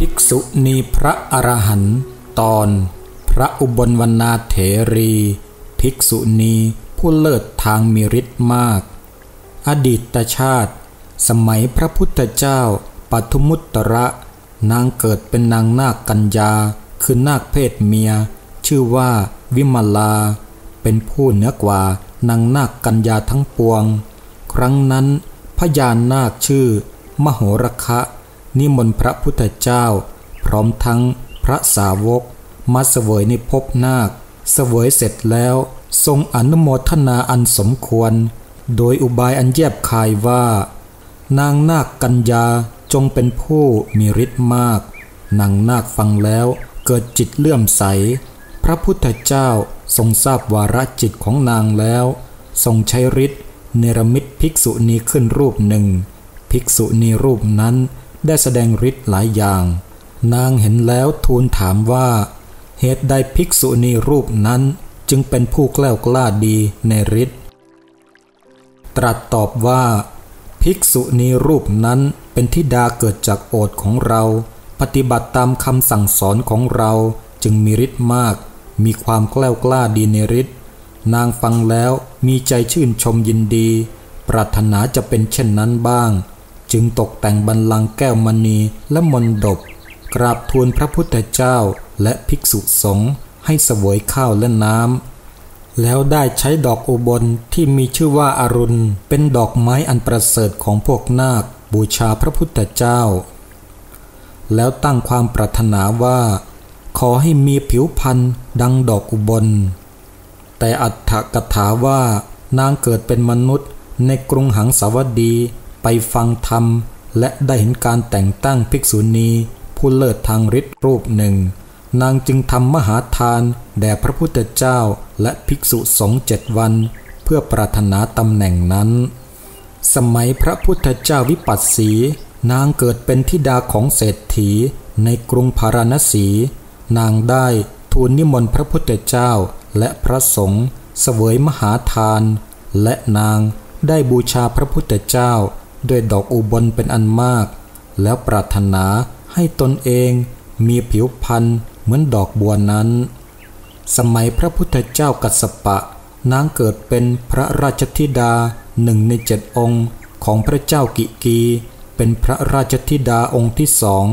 ภิกษุณีพระอรหันต์ตอนพระอุบลวรรณาเถรีภิกษุณีผู้เลิศทางมีฤทธิ์มากอดีตชาติสมัยพระพุทธเจ้าปทุมุตตระนางเกิดเป็นนางนาคกัญญาคือนาคเพศเมียชื่อว่าวิมลาเป็นผู้เหนือกว่านางนาคกัญญาทั้งปวงครั้งนั้นพญานาคชื่อมโหรคะนิมนต์พระพุทธเจ้าพร้อมทั้งพระสาวกมาเสวยในภพนาคเสวยเสร็จแล้วทรงอนุโมทนาอันสมควรโดยอุบายอันแยบคายว่านางนาคกัญญาจงเป็นผู้มีฤทธิ์มากนางนาคฟังแล้วเกิดจิตเลื่อมใสพระพุทธเจ้าทรงทราบวาระจิตของนางแล้วทรงใช้ฤทธิ์เนรมิตภิกษุณีขึ้นรูปหนึ่งภิกษุณีรูปนั้นได้แสดงฤทธิ์หลายอย่างนางเห็นแล้วทูลถามว่าเหตุใดภิกษุณีรูปนั้นจึงเป็นผู้แกล้วกล้าดีในฤทธิ์ตรัสตอบว่าภิกษุณีรูปนั้นเป็นธิดาเกิดจากโอษฐ์ของเราปฏิบัติตามคำสั่งสอนของเราจึงมีฤทธิ์มากมีความแกล้วกล้าดีในฤทธิ์นางฟังแล้วมีใจชื่นชมยินดีปรารถนาจะเป็นเช่นนั้นบ้างจึงตกแต่งบัลลังก์แก้วมณีและมณฑปกราบทูลพระพุทธเจ้าและภิกษุสงฆ์ให้เสวยข้าวและน้ำแล้วได้ใช้ดอกอุบลที่มีชื่อว่าอรุณเป็นดอกไม้อันประเสริฐของพวกนาคบูชาพระพุทธเจ้าแล้วตั้งความปรารถนาว่าขอให้มีผิวพรรณดังดอกอุบลแต่อรรถกถาว่านางเกิดเป็นมนุษย์ในกรุงหังสาวดีไปฟังธรรมและได้เห็นการแต่งตั้งภิกษุณีผู้เลิศทางฤทธิ์รูปหนึ่งนางจึงทำมหาทานแด่พระพุทธเจ้าและภิกษุสงฆ์7 วันเพื่อปรารถนาตำแหน่งนั้นสมัยพระพุทธเจ้าวิปัสสีนางเกิดเป็นธิดาของเศรษฐีในกรุงพาราณสีนางได้ทูลนิมนต์พระพุทธเจ้าและพระสงฆ์เสวยมหาทานและนางได้บูชาพระพุทธเจ้าด้วยดอกอุบลเป็นอันมากแล้วปรารถนาให้ตนเองมีผิวพรรณเหมือนดอกบัวนั้นสมัยพระพุทธเจ้ากัสสปะนางเกิดเป็นพระราชธิดา1 ใน 7 องค์ของพระเจ้ากิกีเป็นพระราชธิดาองค์ที่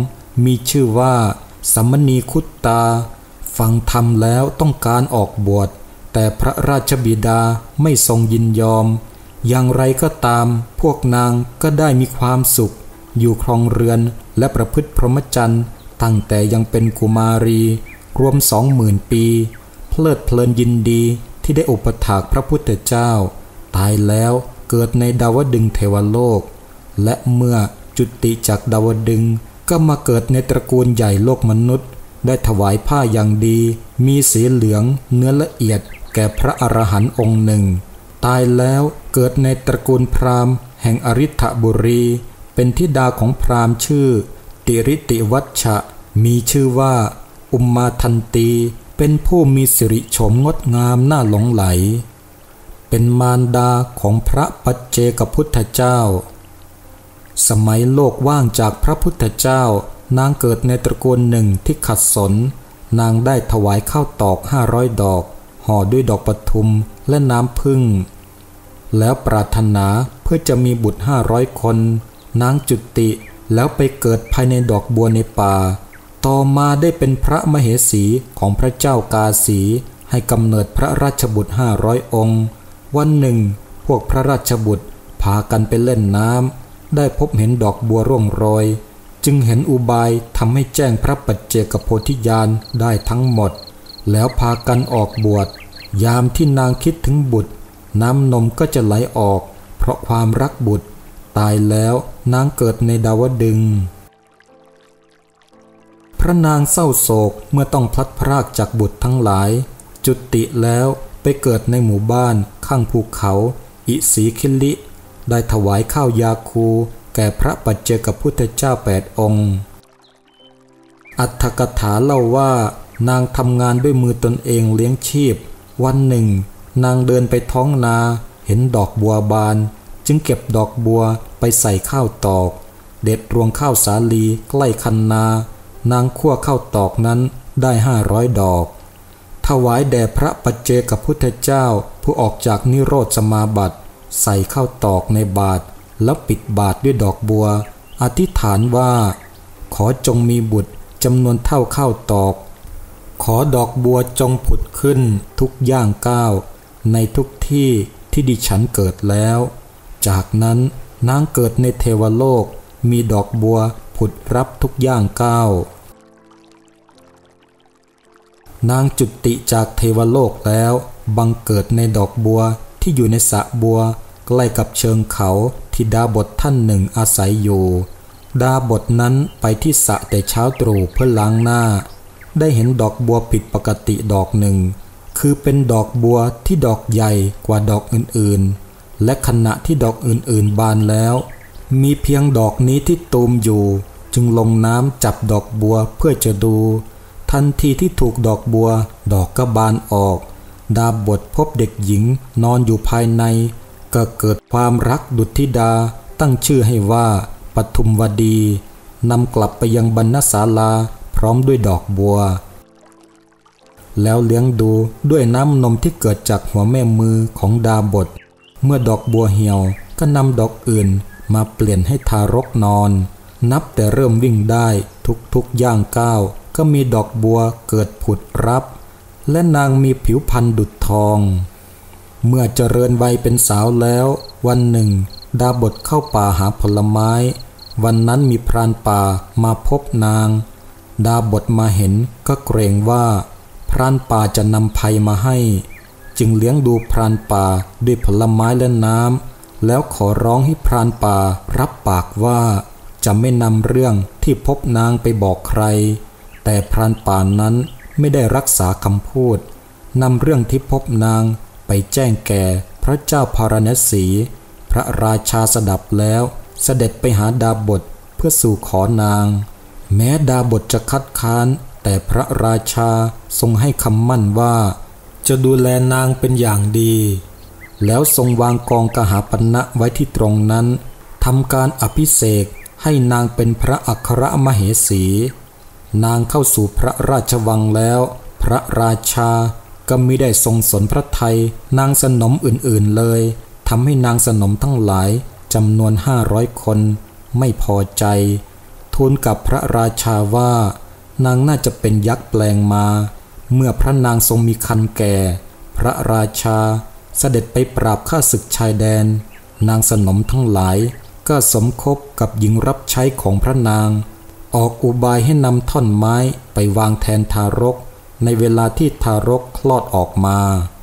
2มีชื่อว่าสัมมณีคุตตาฟังธรรมแล้วต้องการออกบวชแต่พระราชบิดาไม่ทรงยินยอมอย่างไรก็ตามพวกนางก็ได้มีความสุขอยู่ครองเรือนและประพฤติพรหมจรรย์ตั้งแต่ยังเป็นกุมารีรวม 20,000 ปีเพลิดเพลินยินดีที่ได้อุปถากพระพุทธเจ้าตายแล้วเกิดในดาวดึงส์เทวโลกและเมื่อจุติจากดาวดึงส์ก็มาเกิดในตระกูลใหญ่โลกมนุษย์ได้ถวายผ้าอย่างดีมีสีเหลืองเนื้อละเอียดแก่พระอรหันต์องค์หนึ่งตายแล้วเกิดในตระกูลพราหมณ์แห่งอริฐบุรีเป็นธิดาของพราหมณ์ชื่อติริติวัชชะมีชื่อว่าอุมมาทันตีเป็นผู้มีสิริโฉมงดงามน่าหลงไหลเป็นมารดาของพระปัจเจกพุทธเจ้าสมัยโลกว่างจากพระพุทธเจ้านางเกิดในตระกูลหนึ่งที่ขัดสนนางได้ถวายข้าวตอก500 ดอกห่อด้วยดอกปทุมและน้ำผึ้งแล้วปรารถนาเพื่อจะมีบุตร500 คนนางจุติแล้วไปเกิดภายในดอกบัวในป่าต่อมาได้เป็นพระมเหสีของพระเจ้ากาสีให้กำเนิดพระราชบุตร500 องค์วันหนึ่งพวกพระราชบุตรพากันไปเล่นน้ำได้พบเห็นดอกบัวร่วงโรยจึงเห็นอุบายทำให้แจ้งพระปัจเจกโพธิญาณได้ทั้งหมดแล้วพากันออกบวชยามที่นางคิดถึงบุตรน้ำนมก็จะไหลออกเพราะความรักบุตรตายแล้วนางเกิดในดาวดึงส์พระนางเศร้าโศกเมื่อต้องพลัดพรากจากบุตรทั้งหลายจุติแล้วไปเกิดในหมู่บ้านข้างภูเขาอิสีคิลิได้ถวายข้าวยาคูแก่พระปัจเจกพุทธเจ้า8 องค์อรรถกถาเล่าว่านางทำงานด้วยมือตนเองเลี้ยงชีพวันหนึ่งนางเดินไปท้องนาเห็นดอกบัวบานจึงเก็บดอกบัวไปใส่ข้าวตอกเด็ดรวงข้าวสาลีใกล้คันนานางคั่วข้าวตอกนั้นได้500 ดอกถวายแด่พระปัจเจกพุทธเจ้าผู้ออกจากนิโรธสมาบัติใส่ข้าวตอกในบาตรแล้วปิดบาตรด้วยดอกบัวอธิษฐานว่าขอจงมีบุตรจำนวนเท่าข้าวตอกขอดอกบัวจงผุดขึ้นทุกย่างก้าวในทุกที่ที่ดิฉันเกิดแล้วจากนั้นนางเกิดในเทวโลกมีดอกบัวผุดรับทุกย่างก้าวนางจุติจากเทวโลกแล้วบังเกิดในดอกบัวที่อยู่ในสระบัวใกล้กับเชิงเขาที่ดาบทท่านหนึ่งอาศัยอยู่ดาบทนั้นไปที่สระแต่เช้าตรู่เพื่อล้างหน้าได้เห็นดอกบัวผิดปกติดอกหนึ่งคือเป็นดอกบัวที่ดอกใหญ่กว่าดอกอื่นๆและขณะที่ดอกอื่นๆบานแล้วมีเพียงดอกนี้ที่ตูมอยู่จึงลงน้ำจับดอกบัวเพื่อจะดูทันทีที่ถูกดอกบัวดอกก็บานออกดาบทพบเด็กหญิงนอนอยู่ภายในก็เกิดความรักดุจธิดาตั้งชื่อให้ว่าปทุมวดีนำกลับไปยังบรรณศาลาพร้อมด้วยดอกบัวแล้วเลี้ยงดูด้วยน้ำนมที่เกิดจากหัวแม่มือของดาบทเมื่อดอกบัวเหี่ยวก็นำดอกอื่นมาเปลี่ยนให้ทารกนอนนับแต่เริ่มวิ่งได้ทุกย่างก้าวก็มีดอกบัวเกิดผุดรับและนางมีผิวพรรณดุจทองเมื่อเจริญวัยเป็นสาวแล้ววันหนึ่งดาบทเข้าป่าหาผลไม้วันนั้นมีพรานป่ามาพบนางดาบทมาเห็นก็เกรงว่าพรานป่าจะนำภัยมาให้จึงเลี้ยงดูพรานป่าด้วยผลไม้และน้ำแล้วขอร้องให้พรานป่ารับปากว่าจะไม่นำเรื่องที่พบนางไปบอกใครแต่พรานป่านั้นไม่ได้รักษาคำพูดนำเรื่องที่พบนางไปแจ้งแก่พระเจ้าพาราณสีพระราชาสดับแล้วเสด็จไปหาดาบทเพื่อสู่ขอนางแม้ดาบทจะคัดค้านแต่พระราชาทรงให้คำมั่นว่าจะดูแลนางเป็นอย่างดีแล้วทรงวางกองกหาปณะไว้ที่ตรงนั้นทำการอภิเษกให้นางเป็นพระอัครมเหสีนางเข้าสู่พระราชวังแล้วพระราชาก็มิได้ทรงสนพระทัยนางสนมอื่นๆเลยทำให้นางสนมทั้งหลายจำนวน500 คนไม่พอใจทูลกับพระราชาว่านางน่าจะเป็นยักษ์แปลงมาเมื่อพระนางทรงมีครรภ์แก่พระราชาเสด็จไปปราบข้าศึกชายแดนนางสนมทั้งหลายก็สมคบกับหญิงรับใช้ของพระนางออกอุบายให้นำท่อนไม้ไปวางแทนทารกในเวลาที่ทารกคลอดออกมา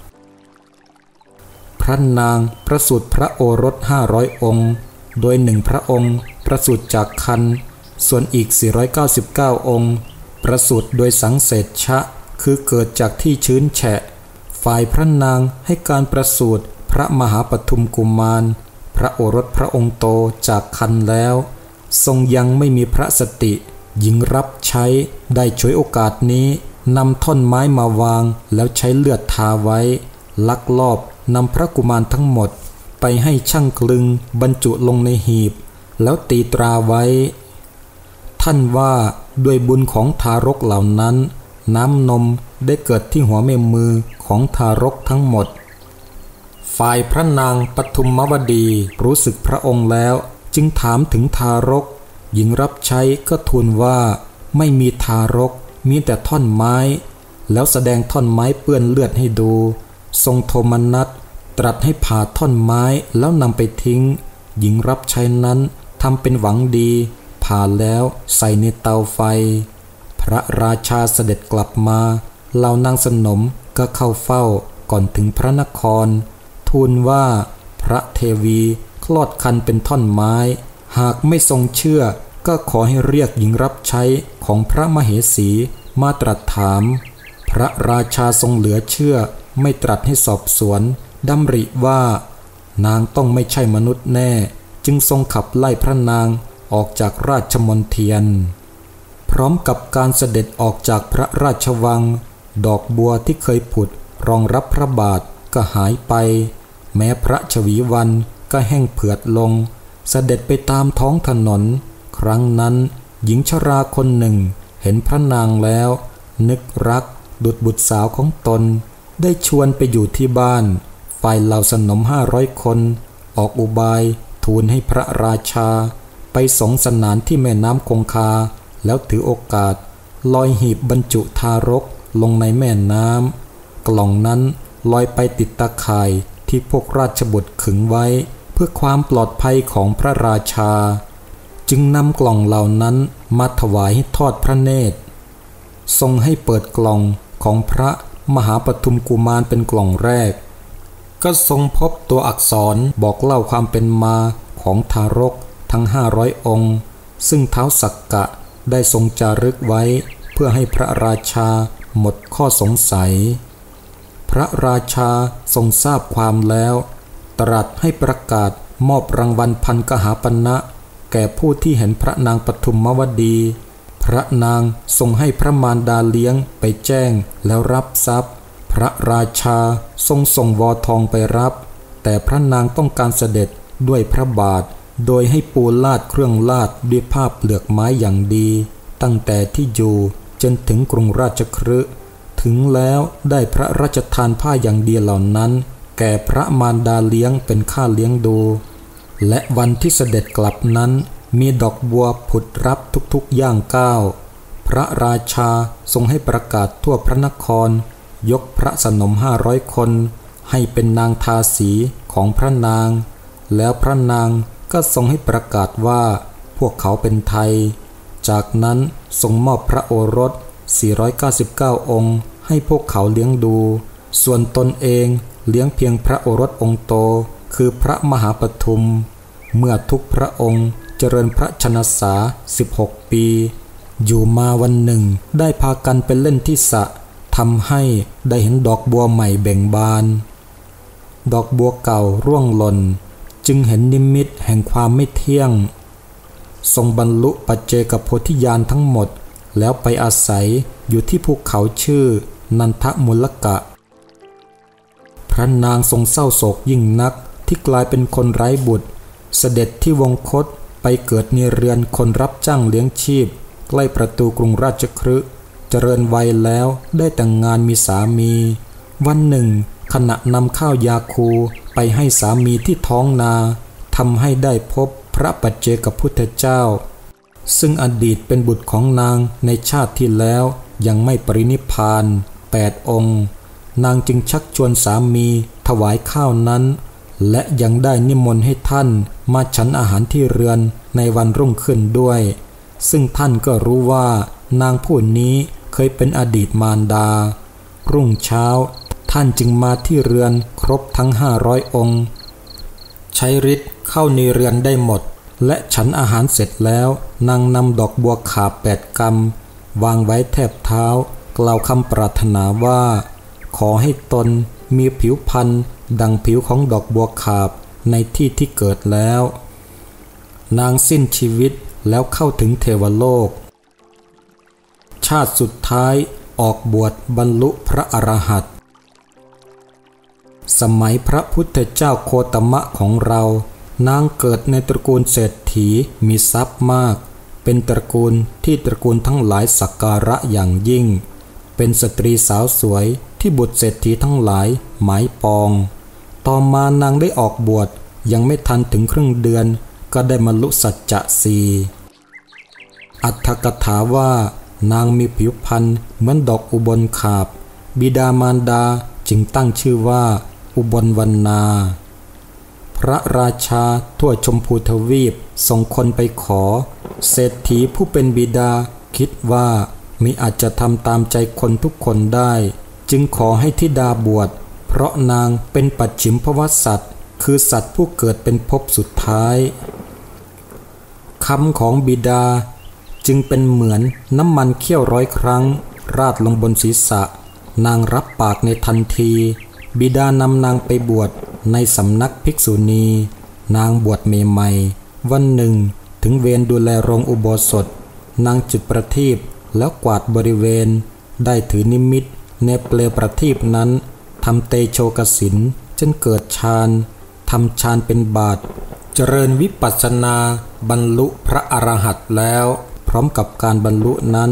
พระนางประสูติพระโอรส500 องค์โดย1 พระองค์ประสูติจากครรภ์ส่วนอีก499 องค์ประสูติโดยสังเสชชะคือเกิดจากที่ชื้นแฉะฝ่ายพระนางให้การประสูติพระมหาปทุมกุมารพระโอรสพระองค์โตจากครรภ์แล้วทรงยังไม่มีพระสติหญิงรับใช้ได้ฉวยโอกาสนี้นำท่อนไม้มาวางแล้วใช้เลือดทาไว้ลักลอบนำพระกุมารทั้งหมดไปให้ช่างกลึงบรรจุลงในหีบแล้วตีตราไว้ท่านว่าด้วยบุญของทารกเหล่านั้นน้ำนมได้เกิดที่หัวแม่มือของทารกทั้งหมดฝ่ายพระนางปทุมมวดีรู้สึกพระองค์แล้วจึงถามถึงทารกหญิงรับใช้ก็ทูลว่าไม่มีทารกมีแต่ท่อนไม้แล้วแสดงท่อนไม้เปื้อนเลือดให้ดูทรงโทมนัสตรัสให้ผ่าท่อนไม้แล้วนำไปทิ้งหญิงรับใช้นั้นทำเป็นหวังดีผ่าแล้วใส่ในเตาไฟพระราชาเสด็จกลับมาเหล่านางสนมก็เข้าเฝ้าก่อนถึงพระนครทูลว่าพระเทวีคลอดครรภ์เป็นท่อนไม้หากไม่ทรงเชื่อก็ขอให้เรียกหญิงรับใช้ของพระมเหสีมาตรัสถามพระราชาทรงเหลือเชื่อไม่ตรัสให้สอบสวนดำริว่านางต้องไม่ใช่มนุษย์แน่จึงทรงขับไล่พระนางออกจากราชมณฑีพร้อมกับการเสด็จออกจากพระราชวังดอกบัวที่เคยผุดรองรับพระบาทก็หายไปแม้พระชวีวันก็แห้งเผือดลงเสด็จไปตามท้องถนนครั้งนั้นหญิงชราคนหนึ่งเห็นพระนางแล้วนึกรักดุจบุตรสาวของตนได้ชวนไปอยู่ที่บ้านฝ่ายเหล่าสนม500 คนออกอุบายทูลให้พระราชาไปสงสนานที่แม่น้ำคงคาแล้วถือโอกาสลอยหีบบรรจุทารกลงในแม่น้ำกล่องนั้นลอยไปติดตาข่ายที่พวกราชบุตรขึงไว้เพื่อความปลอดภัยของพระราชาจึงนำกล่องเหล่านั้นมาถวายให้ทอดพระเนตรทรงให้เปิดกล่องของพระมหาปทุมกุมารเป็นกล่องแรกก็ทรงพบตัวอักษรบอกเล่าความเป็นมาของทารกทั้ง500 องค์ซึ่งท้าวสักกะได้ทรงจารึกไว้เพื่อให้พระราชาหมดข้อสงสัยพระราชาทรงทราบความแล้วตรัสให้ประกาศมอบรางวัลพันกหาปณะแก่ผู้ที่เห็นพระนางปทุมมวดีพระนางทรงให้พระมารดาเลี้ยงไปแจ้งแล้วรับทรัพย์พระราชาทรงส่งวอทองไปรับแต่พระนางต้องการเสด็จด้วยพระบาทโดยให้ปูลาดเครื่องลาดด้วยผ้าเปลือกไม้อย่างดีตั้งแต่ที่อยู่จนถึงกรุงราชคฤห์ถึงแล้วได้พระราชทานผ้าอย่างดีเหล่านั้นแก่พระมารดาเลี้ยงเป็นค่าเลี้ยงดูและวันที่เสด็จกลับนั้นมีดอกบัวผุดรับทุกๆย่างก้าวพระราชาทรงให้ประกาศทั่วพระนครยกพระสนม500 คนให้เป็นนางทาสีของพระนางแล้วพระนางก็ทรงให้ประกาศว่าพวกเขาเป็นไทยจากนั้นทรงมอบพระโอรส499 องค์ให้พวกเขาเลี้ยงดูส่วนตนเองเลี้ยงเพียงพระโอรสองค์โตคือพระมหาปทุมเมื่อทุกพระองค์เจริญพระชนสา16 ปีอยู่มาวันหนึ่งได้พากันไปเล่นที่สระทำให้ได้เห็นดอกบัวใหม่เบ่งบานดอกบัวเก่าร่วงหล่นจึงเห็นนิมิตแห่งความไม่เที่ยงทรงบรรลุปัจเจกโพธิญาณทั้งหมดแล้วไปอาศัยอยู่ที่ภูเขาชื่อนันทมุลกะพระนางทรงเศร้าโศกยิ่งนักที่กลายเป็นคนไร้บุตรเสด็จที่วงคตไปเกิดในเรือนคนรับจ้างเลี้ยงชีพใกล้ประตูกรุงราชคฤห์เจริญวัยแล้วได้แต่งงานมีสามีวันหนึ่งขณะนำข้าวยาคูไปให้สามีที่ท้องนาทำให้ได้พบพระปัจเจกพุทธเจ้าซึ่งอดีตเป็นบุตรของนางในชาติที่แล้วยังไม่ปรินิพพาน8 องค์นางจึงชักชวนสามีถวายข้าวนั้นและยังได้นิมนต์ให้ท่านมาฉันอาหารที่เรือนในวันรุ่งขึ้นด้วยซึ่งท่านก็รู้ว่านางผู้นี้เคยเป็นอดีตมารดารุ่งเช้าท่านจึงมาที่เรือนครบทั้ง500 องค์ใช้ฤทธิ์เข้าในเรือนได้หมดและฉันอาหารเสร็จแล้วนางนำดอกบัวขาบ8 กำวางไว้แทบเท้ากล่าวคำปรารถนาว่าขอให้ตนมีผิวพรรณดังผิวของดอกบัวขาบในที่ที่เกิดแล้วนางสิ้นชีวิตแล้วเข้าถึงเทวโลกชาติสุดท้ายออกบวชบรรลุพระอรหันต์สมัยพระพุทธเจ้าโคตมะของเรานางเกิดในตระกูลเศรษฐีมีทรัพย์มากเป็นตระกูลที่ตระกูลทั้งหลายสักการะอย่างยิ่งเป็นสตรีสาวสวยที่บุตรเศรษฐีทั้งหลายหมายปองต่อมานางได้ออกบวชยังไม่ทันถึงครึ่งเดือนก็ได้บรรลุสัจจะ4อรรถกถาว่านางมีผิวพรรณเหมือนดอกอุบลขาบบิดามารดาจึงตั้งชื่อว่าอุบลวรรณาพระราชาทั่วชมพูทวีปส่งคนไปขอเศรษฐีผู้เป็นบิดาคิดว่ามิอาจจะทำตามใจคนทุกคนได้จึงขอให้ธิดาบวชเพราะนางเป็นปัจฉิมภวสัตว์คือสัตว์ผู้เกิดเป็นภพสุดท้ายคำของบิดาจึงเป็นเหมือนน้ำมันเคี่ยว100 ครั้งราดลงบนศีรษะนางรับปากในทันทีบิดานำนางไปบวชในสำนักภิกษุณีนางบวชใหม่ๆวันหนึ่งถึงเวรดูแลโรงอุโบสถนางจุดประทีปแล้วกวาดบริเวณได้ถือนิมิตในเปลวประทีปนั้นทำเตโชกสินจนเกิดฌานทำฌานเป็นบาทเจริญวิปัสสนาบรรลุพระอรหันต์แล้วพร้อมกับการบรรลุนั้น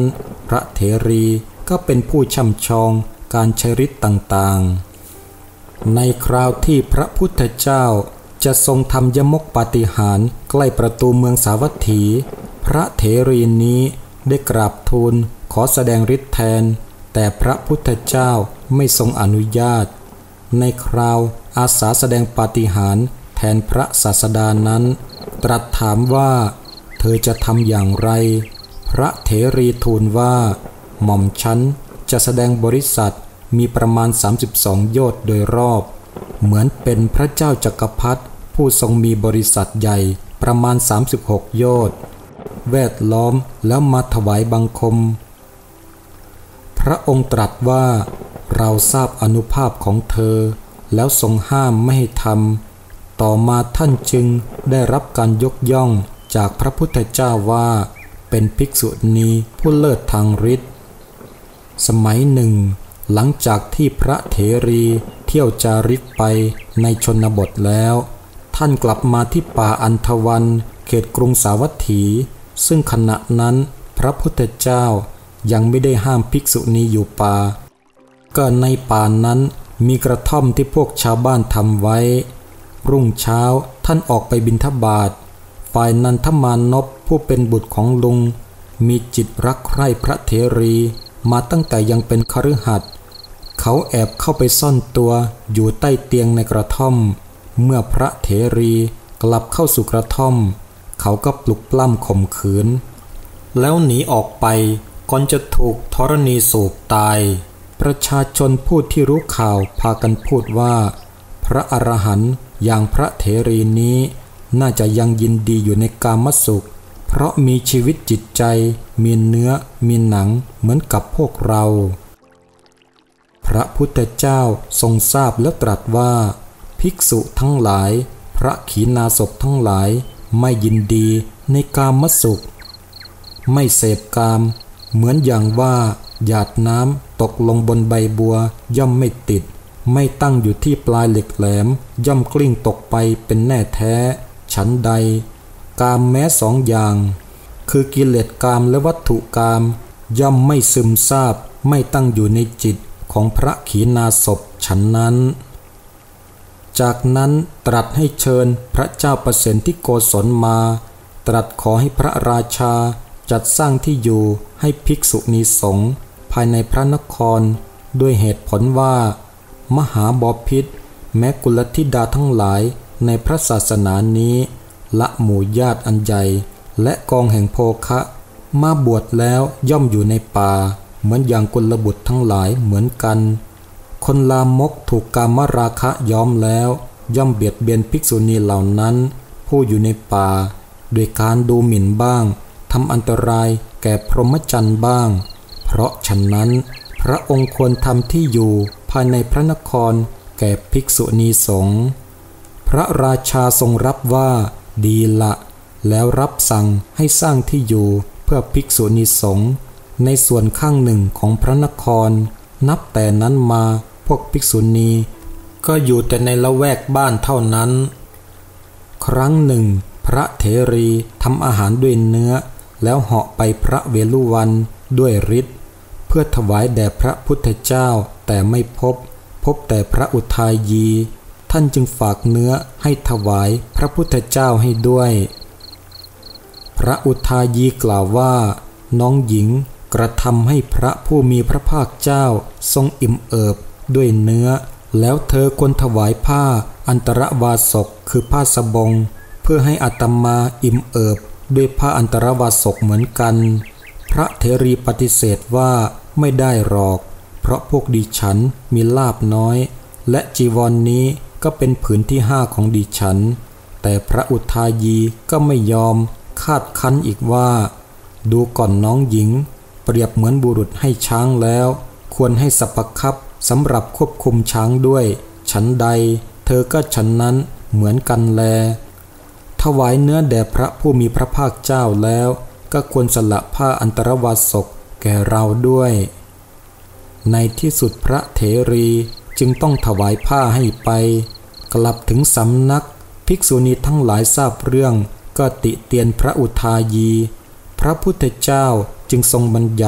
พระเถรีก็เป็นผู้ช่ำชองการใช้ฤทธิ์ต่างๆในคราวที่พระพุทธเจ้าจะทรงทำยมกปาฏิหาริย์ใกล้ประตูเมืองสาวัตถีพระเถรีนี้ได้กราบทูลขอแสดงฤทธิ์แทนแต่พระพุทธเจ้าไม่ทรงอนุญาตในคราวอาสาแสดงปาฏิหาริย์แทนพระศาสดานั้นตรัสถามว่าเธอจะทำอย่างไรพระเถรีทูลว่าหม่อมฉันจะแสดงบริษัทมีประมาณ32โยชน์โดยรอบเหมือนเป็นพระเจ้าจักรพรรดิผู้ทรงมีบริษัทใหญ่ประมาณ36โยชน์แวดล้อมแล้วมาถวายบังคมพระองค์ตรัสว่าเราทราบอานุภาพของเธอแล้วทรงห้ามไม่ให้ทำต่อมาท่านจึงได้รับการยกย่องจากพระพุทธเจ้าว่าเป็นภิกษุณีผู้เลิศทางฤทธิ์สมัยหนึ่งหลังจากที่พระเถรีเที่ยวจาริกไปในชนบทแล้วท่านกลับมาที่ป่าอันธวันเขตกรุงสาวัตถีซึ่งขณะนั้นพระพุทธเจ้ายังไม่ได้ห้ามภิกษุณีอยู่ป่าก็ในป่านั้นมีกระท่อมที่พวกชาวบ้านทำไว้รุ่งเช้าท่านออกไปบิณฑบาตฝ่ายนันทมานพผู้เป็นบุตรของลุงมีจิตรักใคร่พระเถรีมาตั้งแต่ยังเป็นคฤหัสถ์เขาแอบเข้าไปซ่อนตัวอยู่ใต้เตียงในกระท่อมเมื่อพระเถรีกลับเข้าสู่กระท่อมเขาก็ปลุกปล้ำข่มขืนแล้วหนีออกไปก่อนจะถูกธรณีสูบตายประชาชนผู้ที่รู้ข่าวพากันพูดว่าพระอรหันต์อย่างพระเถรีนี้น่าจะยังยินดีอยู่ในกามสุขเพราะมีชีวิตจิตใจมีเนื้อมีหนังเหมือนกับพวกเราพระพุทธเจ้าทรงทราบแล้วตรัสว่าภิกษุทั้งหลายพระขีณาสพทั้งหลายไม่ยินดีในกามสุขไม่เสพกามเหมือนอย่างว่าหยาดน้ำตกลงบนใบบัวย่อมไม่ติดไม่ตั้งอยู่ที่ปลายเหล็กแหลมย่อมกลิ้งตกไปเป็นแน่แท้ฉันใดกามแม้สองอย่างคือกิเลสกามและวัตถุกามย่อมไม่ซึมซาบไม่ตั้งอยู่ในจิตของพระขีณาสพฉันนั้นจากนั้นตรัสให้เชิญพระเจ้าประเสนที่โกศลมาตรัสขอให้พระราชาจัดสร้างที่อยู่ให้ภิกษุณีสงฆ์ภายในพระนครด้วยเหตุผลว่ามหาบพิตรแม้กุลธิดาทั้งหลายในพระศาสนานี้ละหมู่ญาติอันใหญ่และกองแห่งโภคะมาบวชแล้วย่อมอยู่ในป่าเหมือนอย่างกุลบุตรทั้งหลายเหมือนกันคนลามกถูกกามราคะย้อมแล้วย่อมเบียดเบียนภิกษุณีเหล่านั้นผู้อยู่ในป่าโดยการดูหมิ่นบ้างทำอันตรายแก่พรหมจรรย์บ้างเพราะฉะนั้นพระองค์ควรทำที่อยู่ภายในพระนครแก่ภิกษุณีสงฆ์พระราชาทรงรับว่าดีละแล้วรับสั่งให้สร้างที่อยู่เพื่อภิกษุณีสงฆ์ในส่วนข้างหนึ่งของพระนครนับแต่นั้นมาพวกภิกษุณีก็อยู่แต่ในละแวกบ้านเท่านั้นครั้งหนึ่งพระเถรีทำอาหารด้วยเนื้อแล้วเหาะไปพระเวฬุวันด้วยฤทธิ์เพื่อถวายแด่พระพุทธเจ้าแต่ไม่พบแต่พระอุทายีท่านจึงฝากเนื้อให้ถวายพระพุทธเจ้าให้ด้วยพระอุทายีกล่าวว่าน้องหญิงกระทำให้พระผู้มีพระภาคเจ้าทรงอิ่มเอิบด้วยเนื้อแล้วเธอควรถวายผ้าอันตรวาสกคือผ้าสบงเพื่อให้อาตมาอิ่มเอิบด้วยผ้าอันตรวาสกเหมือนกันพระเถรีปฏิเสธว่าไม่ได้หรอกเพราะพวกดิฉันมีลาภน้อยและจีวร นี้ก็เป็นผืนที่5ของดิฉันแต่พระอุทายีก็ไม่ยอมคาดคั้นอีกว่าดูก่อนน้องหญิงเปรียบเหมือนบุรุษให้ช้างแล้วควรให้สัพคัพสำหรับควบคุมช้างด้วยฉันใดเธอก็ฉันนั้นเหมือนกันแลถวายเนื้อแด่พระผู้มีพระภาคเจ้าแล้วก็ควรสละผ้าอันตรวาสกแก่เราด้วยในที่สุดพระเถรีจึงต้องถวายผ้าให้ไปกลับถึงสำนักภิกษุณีทั้งหลายทราบเรื่องก็ติเตียนพระอุทายีพระพุทธเจ้าจึงทรงบัญญัติ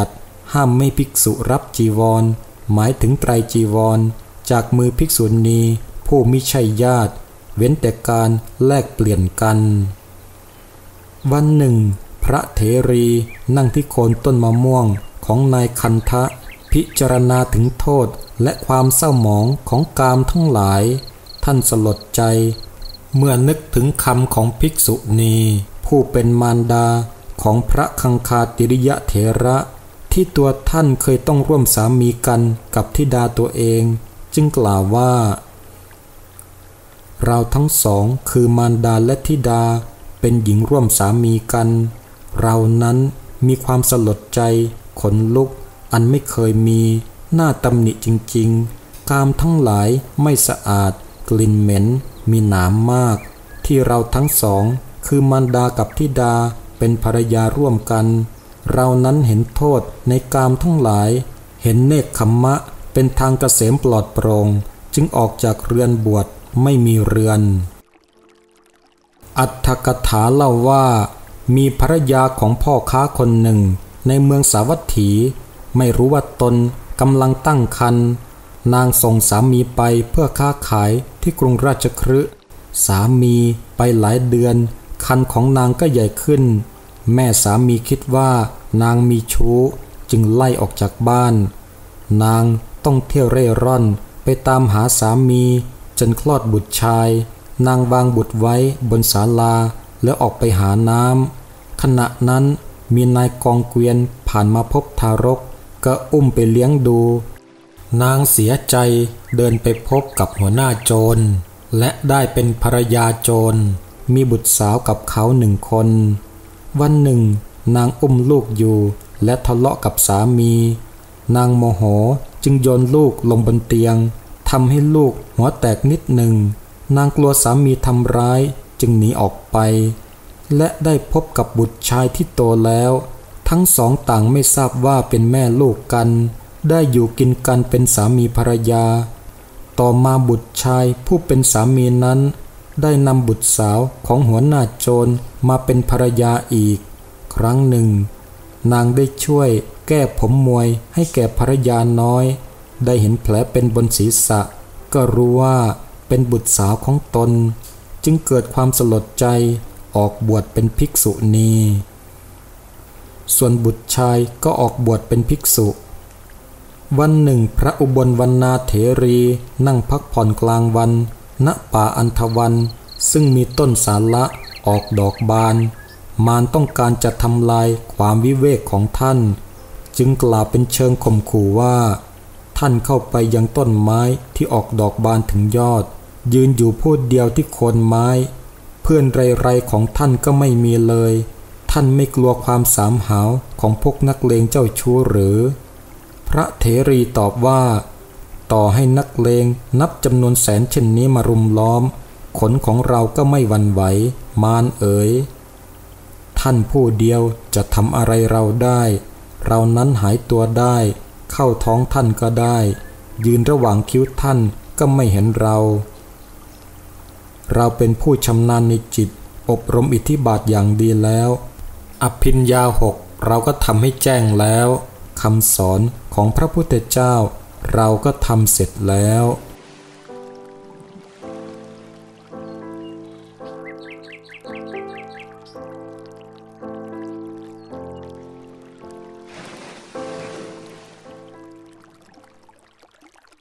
ห้ามไม่ภิกษุรับจีวรหมายถึงไตรจีวรจากมือภิกษุณีผู้มิใช่ญาติเว้นแต่การแลกเปลี่ยนกันวันหนึ่งพระเถรีนั่งที่โคนต้นมะม่วงของนายคันทะพิจารณาถึงโทษและความเศร้าหมองของกามทั้งหลายท่านสลดใจเมื่อนึกถึงคำของภิกษุณีผู้เป็นมารดาของพระคังคาติริยะเถระที่ตัวท่านเคยต้องร่วมสามีกันกับธิดาตัวเองจึงกล่าวว่าเราทั้งสองคือมารดาและธิดาเป็นหญิงร่วมสามีกันเรานั้นมีความสลดใจขนลุกอันไม่เคยมีหน้าตำหนิจริงๆกามทั้งหลายไม่สะอาดกลิ่นเหม็นมีหนามมากที่เราทั้งสองคือมารดากับธิดาเป็นภรรยาร่วมกันเรานั้นเห็นโทษในกามทั้งหลายเห็นเนกขัมมะเป็นทางเกษมปลอดโปร่งจึงออกจากเรือนบวชไม่มีเรือนอัตถกถาเล่าว่ามีภรรยาของพ่อค้าคนหนึ่งในเมืองสาวัตถีไม่รู้ว่าตนกำลังตั้งครรภ์นางส่งสามีไปเพื่อค้าขายที่กรุงราชคฤห์สามีไปหลายเดือนครรภ์ของนางก็ใหญ่ขึ้นแม่สามีคิดว่านางมีชู้จึงไล่ออกจากบ้านนางต้องเที่ยวเร่ร่อนไปตามหาสามีจนคลอดบุตรชายนางวางบุตรไว้บนศาลาแล้วออกไปหาน้ำขณะนั้นมีนายกองเกวียนผ่านมาพบทารกก็อุ้มไปเลี้ยงดูนางเสียใจเดินไปพบกับหัวหน้าโจรและได้เป็นภรรยาโจรมีบุตรสาวกับเขา1 คนวันหนึ่งนางอุ้มลูกอยู่และทะเลาะกับสามีนางโมโหจึงโยนลูกลงบนเตียงทำให้ลูกหัวแตกนิดหนึ่งนางกลัวสามีทำร้ายจึงหนีออกไปและได้พบกับบุตรชายที่โตแล้วทั้งสองต่างไม่ทราบว่าเป็นแม่ลูกกันได้อยู่กินกันเป็นสามีภรรยาต่อมาบุตรชายผู้เป็นสามีนั้นได้นำบุตรสาวของหัวหน้าโจรมาเป็นภรรยาอีกครั้งหนึ่งนางได้ช่วยแก้ผมมวยให้แก่ภรรยาน้อยได้เห็นแผลเป็นบนศีรษะก็รู้ว่าเป็นบุตรสาวของตนจึงเกิดความสลดใจออกบวชเป็นภิกษุณีส่วนบุตรชายก็ออกบวชเป็นภิกษุวันหนึ่งพระอุบลวรรณาเถรีนั่งพักผ่อนกลางวันณป่าอันธวันซึ่งมีต้นสาละออกดอกบานมารต้องการจะทำลายความวิเวกของท่านจึงกล่าวเป็นเชิงข่มขู่ว่าท่านเข้าไปยังต้นไม้ที่ออกดอกบานถึงยอดยืนอยู่ผู้เดียวที่โคนไม้เพื่อนไรๆของท่านก็ไม่มีเลยท่านไม่กลัวความสามหาวของพวกนักเลงเจ้าชู้หรือพระเถรีตอบว่าต่อให้นักเลงนับจำนวนแสนเช่นนี้มารุมล้อมขนของเราก็ไม่หวั่นไหวมารเอ๋ยท่านผู้เดียวจะทำอะไรเราได้เรานั้นหายตัวได้เข้าท้องท่านก็ได้ยืนระหว่างคิ้วท่านก็ไม่เห็นเราเป็นผู้ชำนาญในจิตอบรมอิทธิบาทอย่างดีแล้วอภิญญา6เราก็ทำให้แจ้งแล้วคำสอนของพระพุทธเจ้าเราก็ทำเสร็จแล้ว